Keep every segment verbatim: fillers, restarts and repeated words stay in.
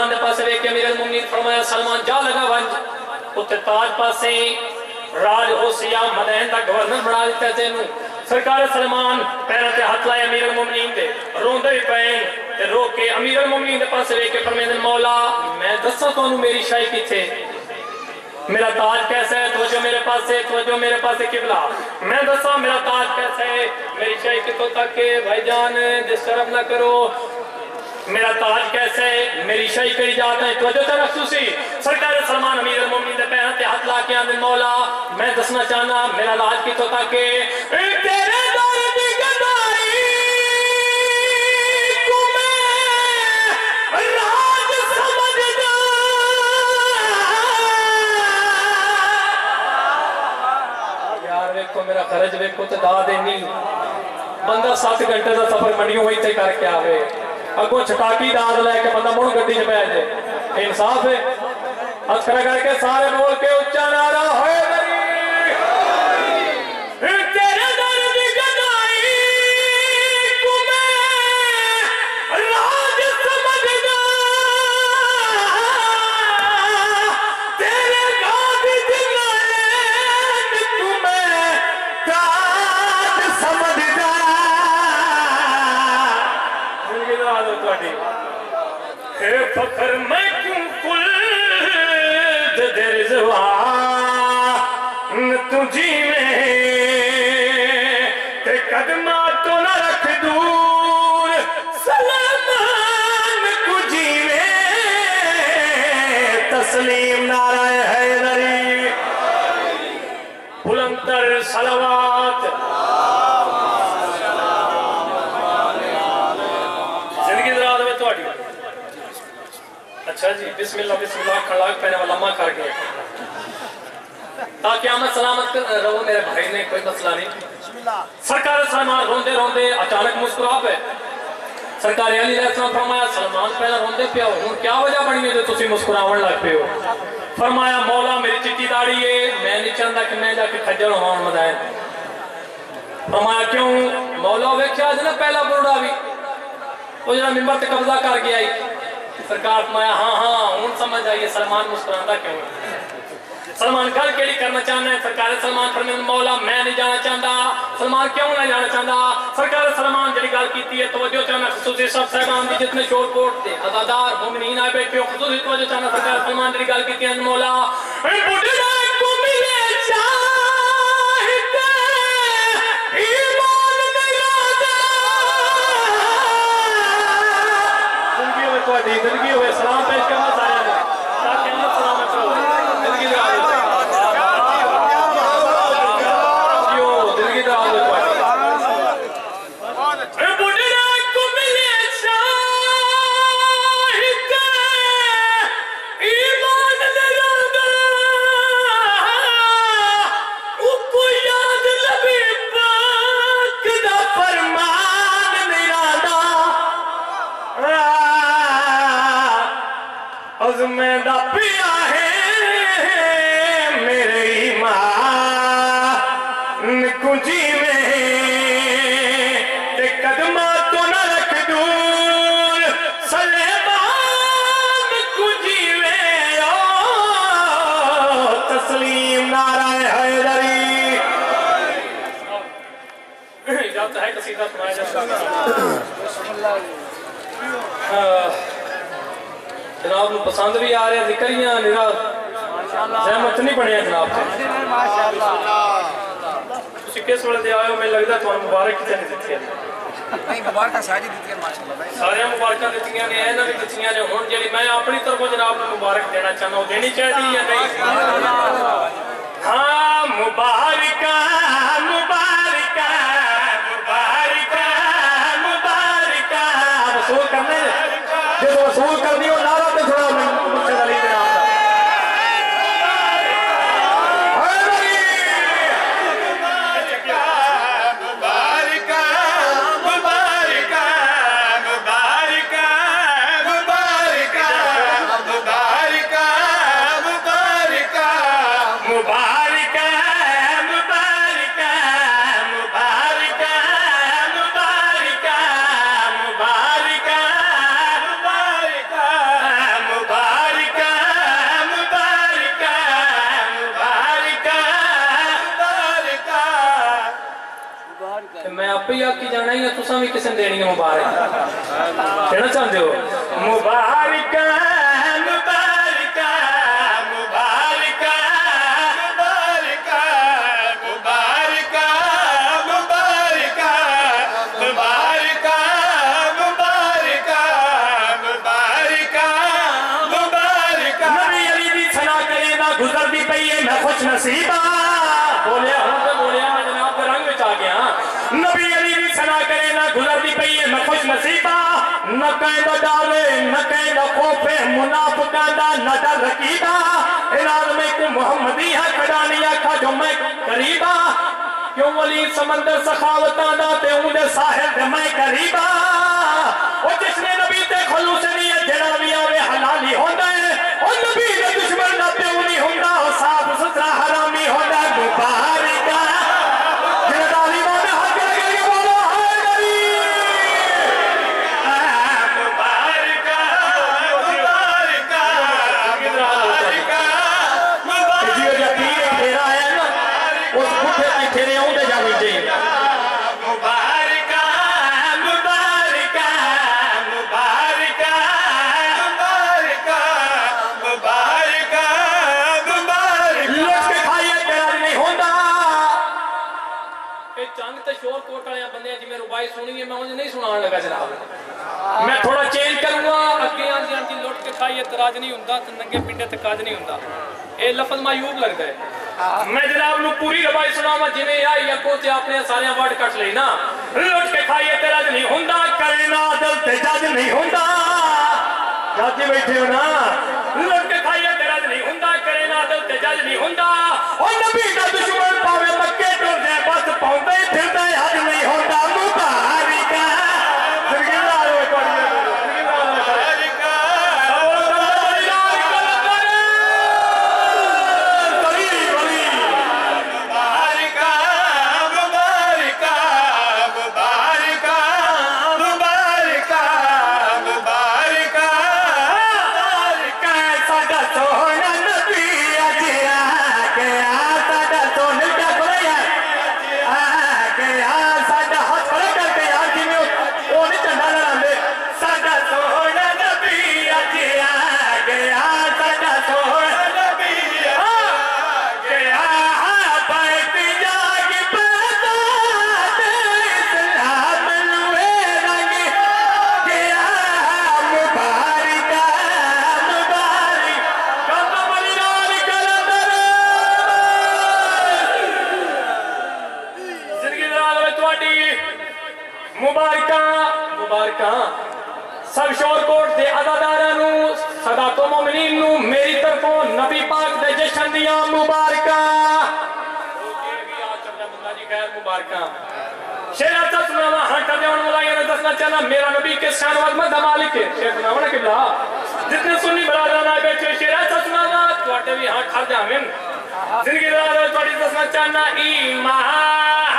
دے پاسے ویکھ کے امیر المومنین فرمایا سلمان جا لگا ونج اتے تاج پاسے راج اوسیا مدین دا گورنر بنا دیتا ہے تینوں سرکار سلمان پیروں تے ہاتھ لائے امیر المومنین دے روندے بھی پین تے رو کے امیر المومنین دے پاسے ویکھ کے فرمیندے مولا میں دساں تانوں میری شاہی کتھے میرا تاج کیسا ہے توجہ میرے پاس ہے توجہ میرے پاس ہے قبلہ میں دساں میرا تاج کیسا ہے میری شاہی کتوں تک کہ بھائی جان ڈسٹرب نہ کرو میرا تاج کیسا ہے میری شاہی کری جاتا ہے توجہ تے مخصوصی سرکار سلمان امیر المومنین دے پیروں تے ہاتھ لا کے آندے مولا میں دسنا چاہنا میرا تاج کتوں تک کہ تیرے دور دی گدائی کو میں راج سمجھدا یار ویکھو میرا خرج ویکھو تے دا دینی بندہ سات گھنٹے دا سفر منڈیوں ہوئی تے کر کے آوے اگوں چھٹاکی داد لے کے بندہ مڑ گڈی چ بیٹھ جائے انصاف ہے ہاتھ کھڑا کر کے سارے بول کے اونچا نعرہ ہوئے تیرے در دی گدائی کو میں راج سمجھدا تیرے گاد جنائن کو میں تاج سمجھدا اے فخر میں کیوں کل در زوان تجھی میں تے قدمہ تو نہ رکھ دور سلمان کجھی میں تسلیم نعرہ حیدری بلندر صلوات اچھا جی بسم اللہ بسم اللہ کھڑاک پہنے والا لمحہ کر گئے تاکہ آمد سلامت رہو میرے بھائی نے کوئی مسئلہ نہیں سرکار سلمان روندے روندے اچانک مسکرا پہ سرکار علی علیہ السلام فرمایا سلمان پہلے روندے پہ ہوں کیا وجہ بڑی ہے جو تسی مسکراون لگ پہ ہو فرمایا مولا میری چٹی داڑھی ہے میں نہیں چاہتا کہ میں جا کے کھجر ہوں مدائن فرمایا کیوں مولا ویکھیا جنا پہلا بڑھا بھی وہ جنا منبر تے قبضہ کر گیا ہی سرکار فرمایا ہاں ہاں ہوں سمجھ آئیے سلمان مسکراندہ کیوں سلمان گل کیڑی کرنا چاہنا ہے سرکار سلمان فرمیندے مولا میں نہیں جانا چاہتا سلمان کیوں نہیں جانا چاہتا سرکار سلمان جڑی گل کیتی ہے توجہ چاہنا خصوصی سب صاحبان دی جتنے شور کوٹ تھے عزادار مومنین آئے بیٹھے ہو خصوصی توجہ چاہنا سرکار سلمان جڑی گل کیتی ہے مولا بڑھڑا کو ملے چاہتے ایمان نیادہ زندگی ہوئے تو دی زندگی ہوئے سلام پیش کرنا سارے ہیں تاکہ اللہ سلامت رہو زندگی دے آگے میں دا پیا ہے میرے ایمان کجھی میں تے قدمہ تو نہ رکھ دور سلیمان کجھی میں تسلیم نعرہ حیدری اجازت ہے قصیدہ سنایا جاتا جناب نو پسند بھی آ رہے ہیں ذکریاں نرا زحمت نہیں بنے ہیں جناب تسی کس وقت دے آئے ہو میں لگتا ہے تو مبارک کتے نہیں دیتی ہے نہیں مبارکہ ساری دیتی ہے ماشاءاللہ سارے مبارکہ دیتی ہیں نہیں اینا بھی دیتی ہیں ہون جلی میں اپنی طرف جناب نے مبارک دینا چاہنا ہوں دینی چاہتی ہے نہیں ہاں مبارکہ مبارکہ مبارکہ مبارکہ وصول کرنے جس وصول کرنی ہو نعرہ تے تھوڑا مرشد علی دے نام مبارکہ مبارکہ مبارکہ مبارکہ مبارکہ مبارکہ مبارکہ مبارکہ آکی جانا ہی ہے تساں بھی کسی دینی ہے مبارک کہنا چاہتے ہو مبارک مبارک مبارک مبارک مبارک مبارک مبارک مبارک مبارک مبارک نبی علی دی سنا کرے نہ گزر دی پئی ہے میں خوش نصیبہ بولیا ہوں تو بولیا میں جناب کے رنگ میں آ گیا نبی علی دی سنا کرے نہ گزر دی پئی ہے میں خوش نصیبہ نہ کہیں دا ڈالے نہ کہیں دا خوفے منافقہ دا نہ ڈر رکیبہ اناد میں کو محمدی ہے کھڑانی آکھا جو میں قریبہ کیوں ولی سمندر سخاوتہ دا تے ہوں دے ساحل دے میں قریبہ وہ جس نے نبی تے خلوص نیت جڑا بھی آوے حلالی ہوندہ ہے اور نبی نے دشمن نہ تے ہونی ہوندہ اور صاف سترہ حرامی ہوندہ مبارکہ جنہ تعلیموں میں حق لگے گے بولو ہے نبی مبارکہ مبارکہ مبارکہ مبارکہ جیو جا پیر پھیرا ہے نا اس بھٹے کی پھیرے ہوں دے جاوی جی مبارکہ مبارکہ مبارکہ مبارکہ مبارکہ مبارکہ لوٹ کے کھائیے تیرا نہیں ہوندہ اے چانگ تے شور کوٹ آیا بندے ہیں جی میں ربائی سنی ہے میں مجھے نہیں سنان لگا جناب میں تھوڑا چینج کروں گا اگے آنجی آنجی لوٹ کے کھائیے تراج نہیں ہوندہ تو ننگے پنڈے تے کاج نہیں ہوندہ اے لفظ معیوب لگ گئے میں جناب نو پوری ربائی سناؤں میں جنہیں آئی یکو تے آپ نے سارے ورڈ کٹ لئی نا لوٹ کے کھائیے تراج نہیں ہوندہ کرنا دل تے جاج نہیں ہوندہ جاجی بیٹھے ہو نا لوٹ کے کھائیے تراج نہیں ہوندہ کرنا دل تے جاج نہیں ہوندہ اور نبی کا دشمن پاوے مکے ٹور دے بس پاؤندے پھر دے حج نہیں ہوندہ مبارکہ زرگیدار ہوئے پڑھئے مبارکہ سب شور کوٹ دے عزادارانو صدات و مومنین نو میری طرفوں نبی پاک دے جشن دیا مبارکہ مبارکہ شیرہ تا سناوا ہنٹا دیون ملائیہ نے دسنا چاہنا میرا نبی کے شانوات مدہ مالک ہے شیرہ سناوا نا قبلہ جتنے سنی برادران آئے بیٹھے شیرہ تا سناوا توڑے بھی ہاں کھار جامن زندگی برادر توڑی دسنا چاہنا ایمان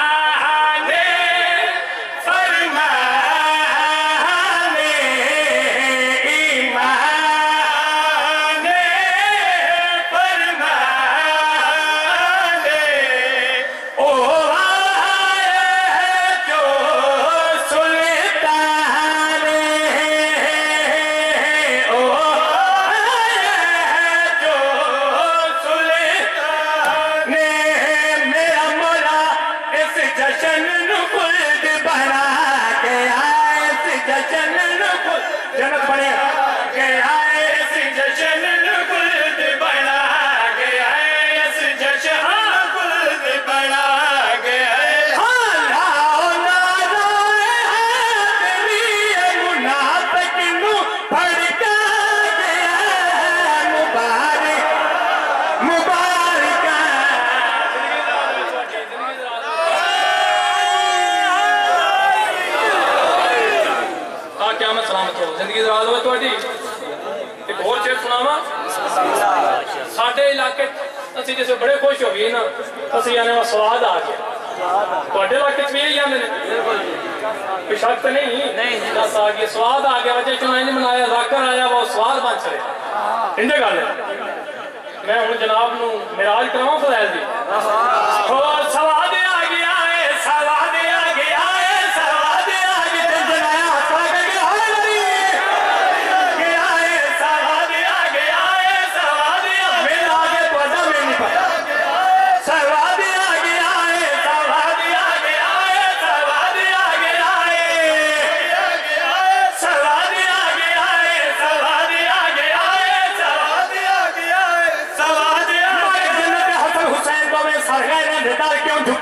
ساڑھے علاقے اسی جیسے بڑے خوش ہو گئی نا اسی آنے وہ سواد آ گیا بڑے علاقے میں یہی آنے کوئی شک تو نہیں دس آ گیا سواد آ گیا وجہ چنائیں منایا ذاکر آیا وہ سواد بن چلے انجھے گا لے میں ہوں جناب نو میراج کراؤں فضائل دی اور سواد آ گیا ہے سواد آ گیا ہے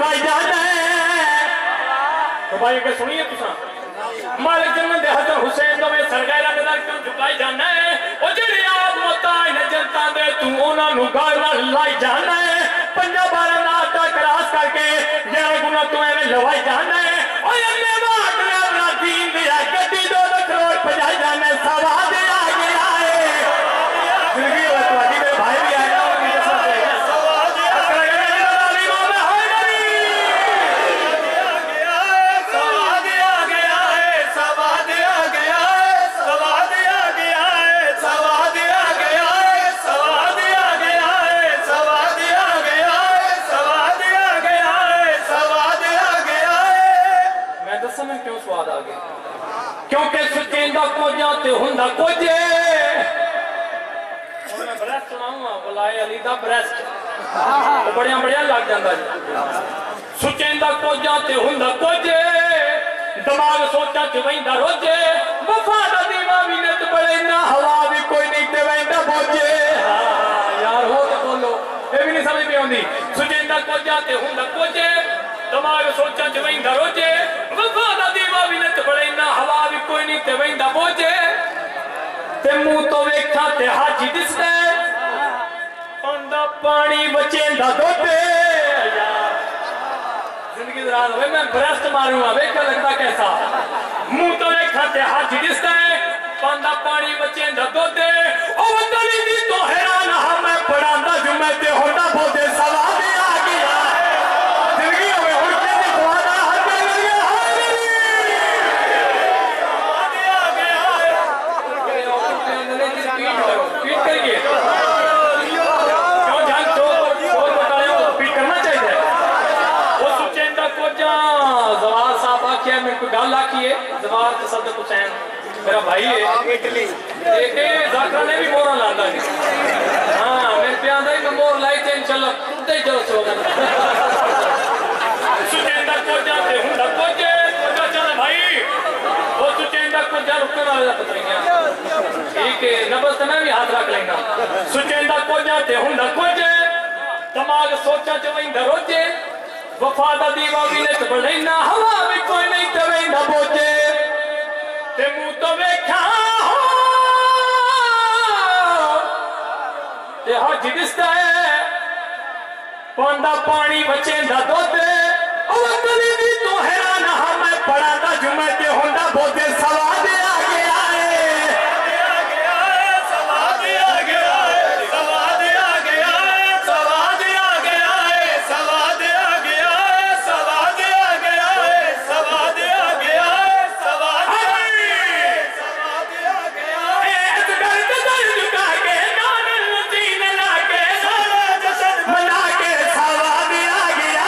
झुकाई जाना है। तो भाई के सुनिए तुसा मालिक जन्नत हजरत हुसैन दो में सरगाई रंग दा क्यों झुकाई जाना है। ओ जेड़ी आप मोताज ने जनता दे तू उन्हां नु गाल नाल लाई जाना है। पंजा बारह नाथ दा क्रॉस करके जेड़ा गुनाह तू एवें लवाई जाना है। ओ अल्लाह बात ने अपना दीन दिया गड्डी दो करोड़ पजाई जाना है। सवाद आ गया है जिंदगी में तुम्हारी मेरे भाई भी आया और मेरे साथ है सवाद आ गया है अली मौला है सवाद आ गया है सवाद आ गया है सवाद आ गया है सवाद आ गया है सवाद आ गया है सवाद आ गया है सवाद आ गया है सवाद आ गया है। मैं दसां मैं क्यों स्वाद आ गया क्योंकि सुचेंदा कुछ ते हुंदा कुछ ब्रेस्ट सुनाऊंगा बुलाए अली दा ब्रेस्ट तो बड़िया बड़िया लग जाता जी। सुचेंदा कोजा ते हुंदा कोजे दिमाग सोचा च वहिंदा रोजे वफा दा दीवा भी नत बड़े ना हवा भी कोई नहीं ते वहिंदा बोझे। हाँ यार हो तो बोलो ये भी नहीं समझ में आउंदी। सुचेंदा कोजा ते हुंदा कोजे दिमाग सोचा च वहिंदा रोजे वफा दा दीवा भी नत बड़े ना हवा भी कोई नहीं ते वहिंदा बोझे। ते मुंह तो वेखा ते हाजी दिसदे पंदा पानी बचेंदा दोते यार जिंदगी दराज होवे मैं ब्रेस्ट मारूंगा वेखा लगता कैसा। मुंह तो वेखा ते हाजी दिसदे पंदा पानी बचेंदा दोते ओ वतनी दी तो हैरान हा मैं पढ़ांदा जुमे ते होंदा बोदे सवाद आ गया जिंदगी होवे हुण के खुआदा हद लगे हाय सवाद आ गया पीट करिए क्यों जान तो और बताया पीट करना चाहिए। वो सुचेंदा कोजा जवार साहब आखिया मेरे को गल आखिए जवार तसद्दुक हुसैन मेरा भाई है इटली एक जाकरा ने भी मोहरा लादा जी। हाँ मेरे प्यार दा ही मोहर लाई थे इंशाल्लाह तुदे ही जो स्लोगन सुचेंदा कोजा ते हुंदा कोजे कोजा चल भाई वो सुचेंदा कोजा रुकने वाले दा पता नहीं ठीक है नबस मैं भी हाथ रख लेना। सुचेंदा कोजा ते हुंदा कोजे दिमाग सोचा च वहिंदा रोजे वफा दा दीवा भी नत बड़े ना हवा भी कोई नहीं ते वहिंदा बोझे। ते मुंह तो वेखा ते हज दिसदा है पंदा पानी बचेंदा दोते ओ वतनी दी तो हैरान हा मैं पढ़ांदा जुमे ते होंदा बोझे सवाद आ गया है सवाद आ गया है सवाद आ गया है सवाद आ गया है सवाद आ गया है सवाद आ गया है सवाद आ गया है सवाद आ गया है इस दर्द दर्द झुका के नान नसीन ला के सारा जश्न मना के सवाद आ गया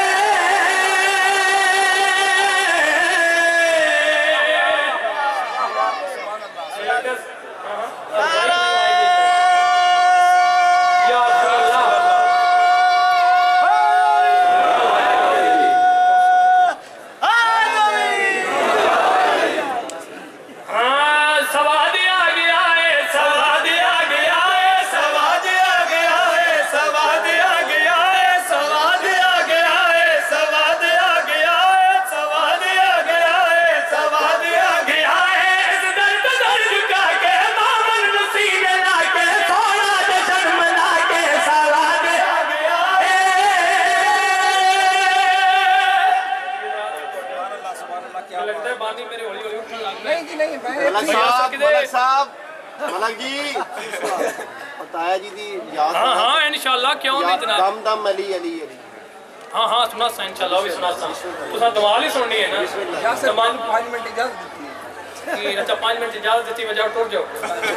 मलक जी बताया जी दी याद हाँ हाँ इंशाल्लाह क्यों नहीं जनाब दम दम अली अली अली हाँ हाँ सुना सा इंशाल्लाह भी सुना सा तुसा दवाल ही सुननी है ना तमाम पाँच मिनट इजाजत देती है कि अच्छा पाँच मिनट इजाजत देती बजाओ टूट जाओ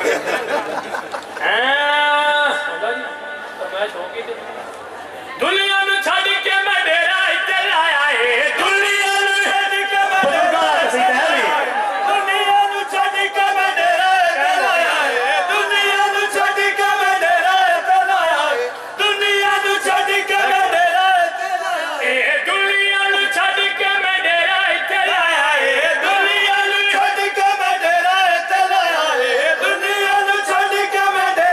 फरमाइश होगी दुनिया नु छड़ के मैं डेरा इते लाया है दुनिया नु छड़ के मैं डेरा दुनिया नु छड़ के मैं डेरा इते लाया है दुनिया नु छड़ के मैं डेरा इते लाया है दुनिया नु छड़ के मैं डेरा इते लाया है दुनिया नु छड़ के मैं डेरा इते लाया है दुनिया नु छड़ के मैं डेरा इते लाया है दुनिया नु छड़ के मैं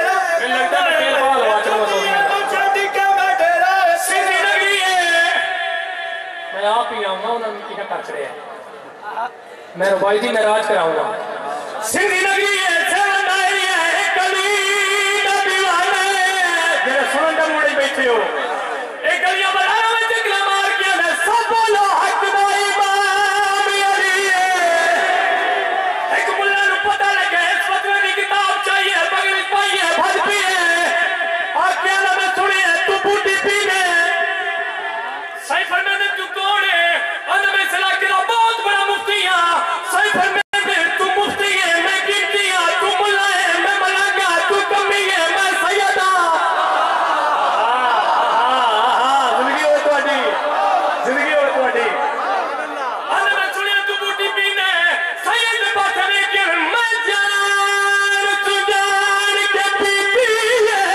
میں ربائی دی معراج کراؤں گا سندھی نگری ہے سیون ڈائری ہے کلی دا دیوانے جنہیں سنن دا موڑے بیٹھے ہو ایک گلیاں بڑھانا میں چکلا مار کیا میں سب بولو حق دا امام علی ہے ایک ملہ نو پتہ لگا اس فتوے کی کتاب چاہیے بغیر پائی ہے بھج پی ہے اور کیا میں سنی ہے تو بوٹی پینے صحیح فرمیدے تو کون ہے اندر میں صلاح کرا بہت بڑا مفتی ہے صحیح فرمیدے تو مفتی ہے میں گنتی ہے تو ملا ہے میں ملنگا تو کمی ہے میں سیدہ زندگی ہوئے تو اڈی زندگی ہوئے تو اڈی اندر میں سنی ہے تو بوٹی پینے سید باتنے کے میں جان تو جان کے پیتی ہے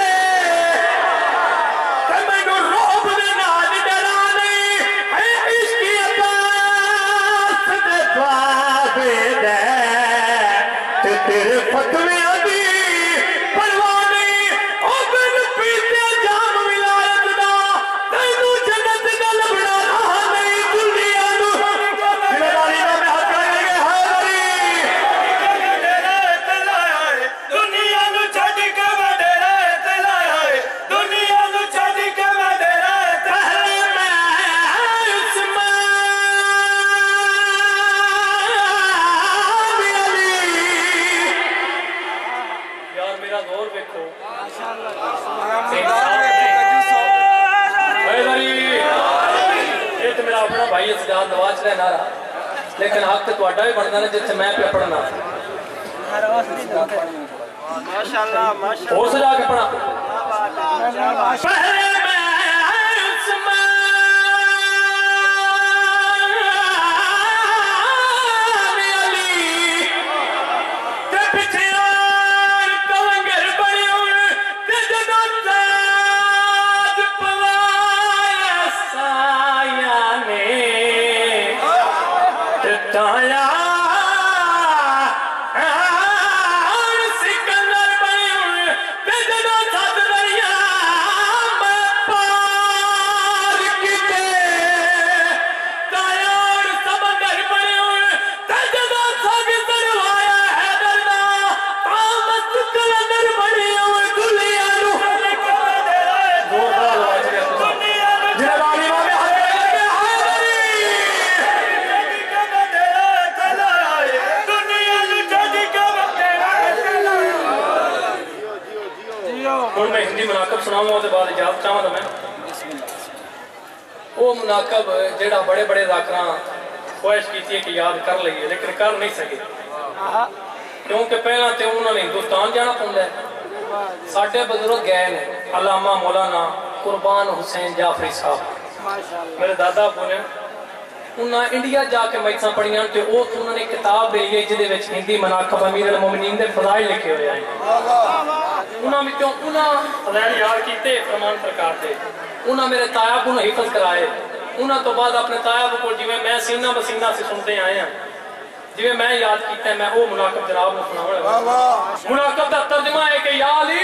کہ میں نو روب دینا ڈرانے اے عشقی عباس دے خوابے دے تے تیرے فتوے ابھی پروانے او بن پیتے جام ولایت دا تینو جنت دا لبڑا رہا نہیں دنیا نو ذمہ داری دا میں ہاتھ کریں گے حیدری دنیا نو چھڈ کے میں ڈیرے تے لایا ہے دنیا نو چھڈ کے میں ڈیرے تے پہلے میں عثمان علی یار میرا دور دیکھو حیدری یہ تو میرا اپنا بھائی سجاد نواز چلے نہ رہا لیکن حق تو اڈا بھی بنتا ہے جس میں پہ پڑھنا ماشاءاللہ ماشاءاللہ اور سجا کے پڑھا پہلے میں عثمان علی تے پیچھے اور کلنگر بڑی ہوئے تے جدو تاج پوایا سایہ نے تے تایا سکندر بڑی ہوئے تے جدو سات دریا میں پار کیتے تایا اور سمندر بڑی ہوئے تے جدو ساگ سروایا حیدر دا آمد کلندر بڑی ہوئے دنیا نو دور بڑا لواج گیا تو جناب آلی ماں میں حضر کر کے حیدری اور میں ہندی مناقب سناؤں گا بعد اجازت چاہوں گا میں وہ مناقب جیڑا بڑے بڑے ذاکراں خواہش کیتی ہے کہ یاد کر لئیے لیکن کر نہیں سکے کیونکہ پہلا تے انہوں نے ہندوستان جانا پڑھا ہے ساڑھے بزرگ گئے نے علامہ مولانا قربان حسین جعفری صاحب میرے دادا ابو نے انہاں انڈیا جا کے میتھاں پڑھیاں تے وہ انہوں نے کتاب دے لیے جدے وچ ہندی مناقب امیر المومنین دے فضائل لکھے ہوئے ہیں انہاں وچوں انہاں فضائل یاد کیتے فرمان پرکار دے انہاں میرے تایا کو حفظ کرائے انہاں تو بعد اپنے تایا کو جی میں سینہ بسینہ سے سنتے آئے ہیں جی میں یاد کیتا ہے میں وہ مناقب جناب نے سناؤں مناقب دا ترجمہ ہے کہ یا علی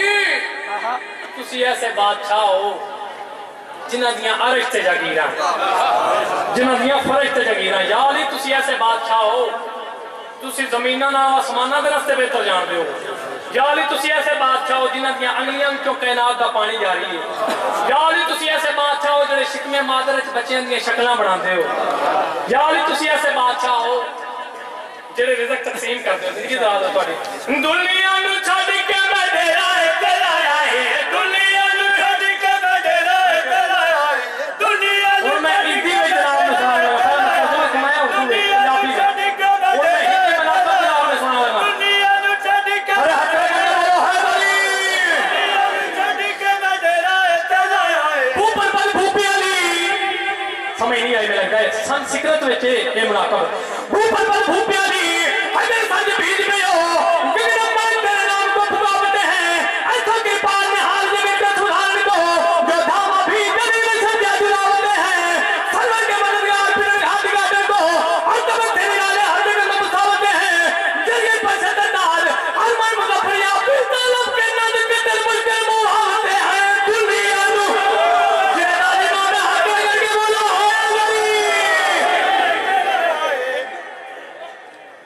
تسی ایسے بادشاہ ہو جنہ دیاں عرش تے جاگیراں جنہ دیاں فرش تے جاگیراں یا علی تسی ایسے بادشاہ ہو تسی زمینہ نہ آسمانہ دے رستے بہتر جان دے ہو یا علی تسی ایسے بادشاہ ہو جنہ دیاں انگلیاں کیوں کائنات دا پانی جاری ہے یا علی تسی ایسے بادشاہ ہو جنہیں شکمے مادر بچیاں دیاں شکلاں بنا دے ہو یا علی تسی ایسے بادشاہ ہو جنہیں رزق تقسیم کر دے ہو زندگی داد ہو توڑی دنیا نو چھاڑ کے میں ڈیرا ہے تلایا ہے دنیا نو چھاڑ کے میں ڈیرا ہے تلایا ہے دنیا نو اور میں ہندی میں جناب نے سنا رہا ہوں میں اردو میں پنجابی میں اور میں ہندی مناقب جناب نے سنا رہا ہوں دنیا نو چھڈ کے ارے ہاتھ لگا رہا ہے بلی دنیا نو چھڈ کے میں ڈیرا ہے تلایا ہے اوپر بل بھوپی علی سمجھ نہیں آئی میں لگتا ہے سنسکرت میں یہ مناقب اوپر بل بھوپی علی اگر سنج بیج میں ہو گرم من میرے نام کو پکاوتے ہیں ایسا کہ پار میں حال جگہ کا سنان کو جو دھاما بھی جنہی میں سنجا جلاوتے ہیں سلور کے مددگار پھر گھاٹ گاٹے کو اور تب تیرے نالے ہر جگہ میں بساوتے ہیں جرگے پر شددار علمان مظفریہ پھر طالب کے نند کے دل مشکل موہاتے ہیں دنیا نو جہداری مانا حق کر کے بولو ہوئے گری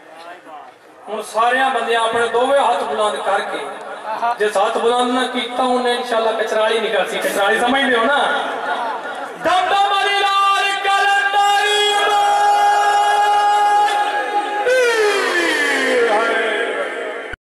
بلند کر کے جس ہاتھ بلند نہ کیتا انہیں انشاءاللہ کچرالی نکل سی کچرالی سمجھ دے ہو نا